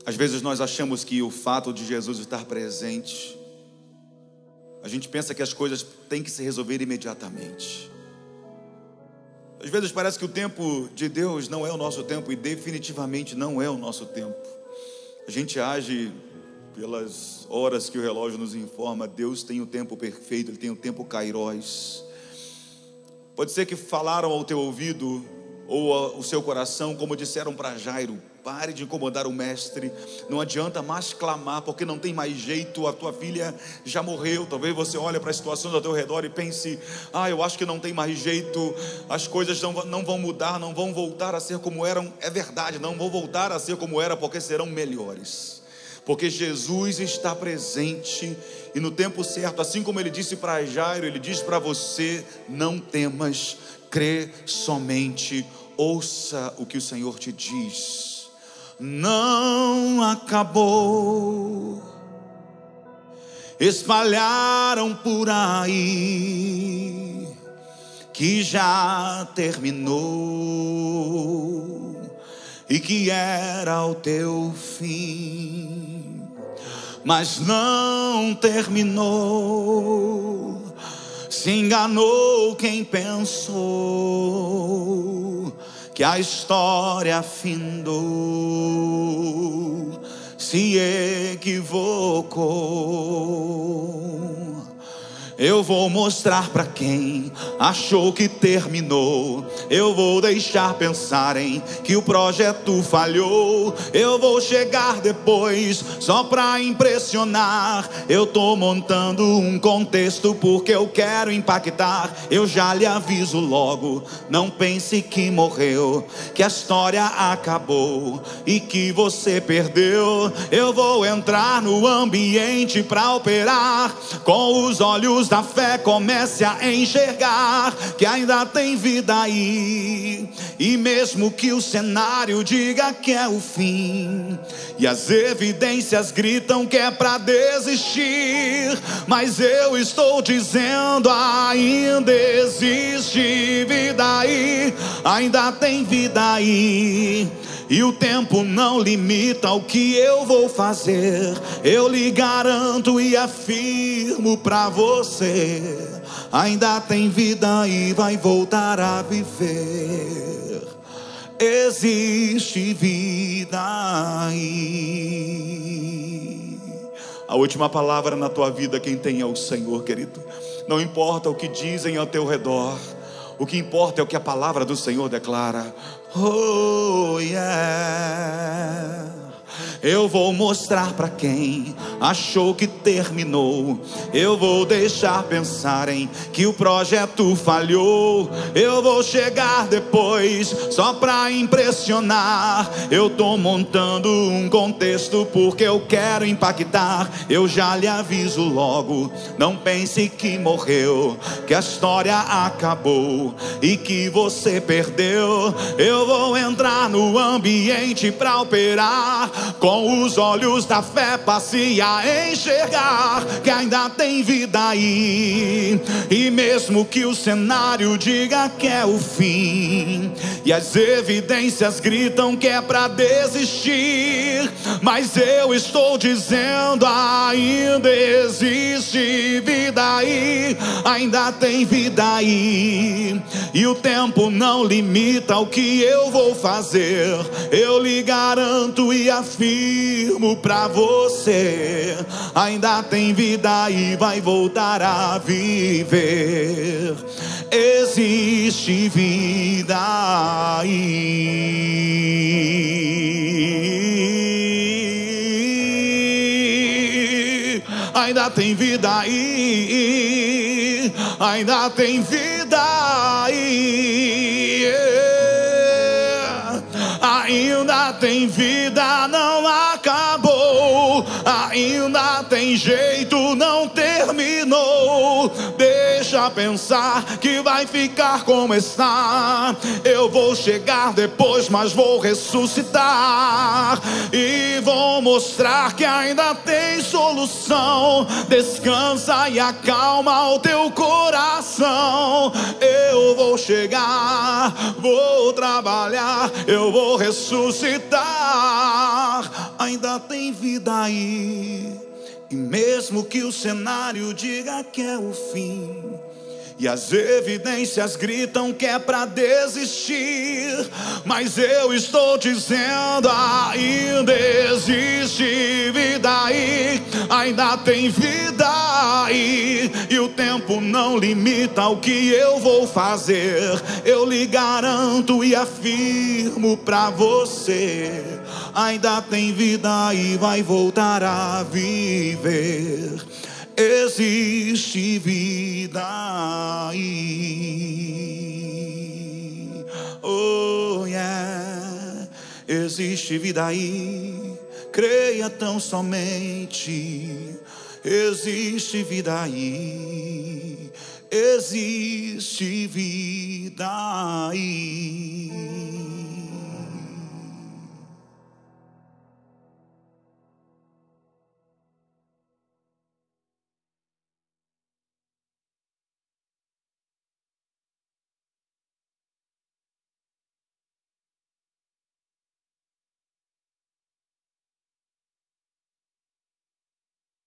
Às vezes nós achamos que o fato de Jesus estar presente, a gente pensa que as coisas têm que se resolver imediatamente. Às vezes parece que o tempo de Deus não é o nosso tempo, e definitivamente não é o nosso tempo. A gente age pelas horas que o relógio nos informa. Deus tem o tempo perfeito, Ele tem o tempo kairós. Pode ser que falaram ao teu ouvido ou ao seu coração, como disseram para Jairo: pare de incomodar o mestre, não adianta mais clamar, porque não tem mais jeito, a tua filha já morreu. Talvez você olhe para as situações ao teu redor e pense: eu acho que não tem mais jeito, as coisas não vão mudar, não vão voltar a ser como eram. É verdade, não vão voltar a ser como era, porque serão melhores, porque Jesus está presente, e no tempo certo, assim como Ele disse para Jairo, Ele diz para você: não temas, crê somente, ouça o que o Senhor te diz. Não acabou, espalharam por aí que já terminou e que era o teu fim, mas não terminou. Se enganou quem pensou que a história findou, se equivocou. Eu vou mostrar para quem achou que terminou. Eu vou deixar pensarem que o projeto falhou. Eu vou chegar depois só para impressionar. Eu tô montando um contexto porque eu quero impactar. Eu já lhe aviso logo, não pense que morreu, que a história acabou e que você perdeu. Eu vou entrar no ambiente para operar. Com os olhos da fé comece a enxergar que ainda tem vida aí, e mesmo que o cenário diga que é o fim e as evidências gritam que é pra desistir, mas eu estou dizendo: ainda existe vida aí, ainda tem vida aí. E o tempo não limita o que eu vou fazer. Eu lhe garanto e afirmo pra você: ainda tem vida e vai voltar a viver. Existe vida aí. A última palavra na tua vida quem tem é o Senhor, querido. Não importa o que dizem ao teu redor, o que importa é o que a palavra do Senhor declara. Oh yeah. Eu vou mostrar para quem achou que terminou. Eu vou deixar pensarem que o projeto falhou. Eu vou chegar depois só para impressionar. Eu tô montando um contexto porque eu quero impactar. Eu já lhe aviso logo, não pense que morreu, que a história acabou e que você perdeu. Eu vou entrar no ambiente para operar. Com os olhos da fé passe a enxergar que ainda tem vida aí, e mesmo que o cenário diga que é o fim e as evidências gritam que é pra desistir, mas eu estou dizendo: ainda existe vida aí, ainda tem vida aí. E o tempo não limita o que eu vou fazer. Eu lhe garanto e afirmo pra você: ainda tem vida e vai voltar a viver. Existe vida aí, ainda tem vida aí, ainda tem vida aí, ainda tem vida, não acabou, ainda tem jeito, não terminou. Deixa pensar que vai ficar como está. Eu vou chegar depois, mas vou ressuscitar e vou mostrar que ainda tem solução. Descansa e acalma o teu coração. Eu vou chegar, vou trabalhar, eu vou ressuscitar. ainda tem vida aí. E mesmo que o cenário diga que é o fim, e as evidências gritam que é pra desistir, mas eu estou dizendo, ainda existe vida aí, ainda tem vida aí. E o tempo não limita o que eu vou fazer. Eu lhe garanto e afirmo pra você, ainda tem vida aí, vai voltar a viver. Existe vida aí. Oh yeah. Existe vida aí. Creia tão somente. Existe vida aí. Existe vida aí.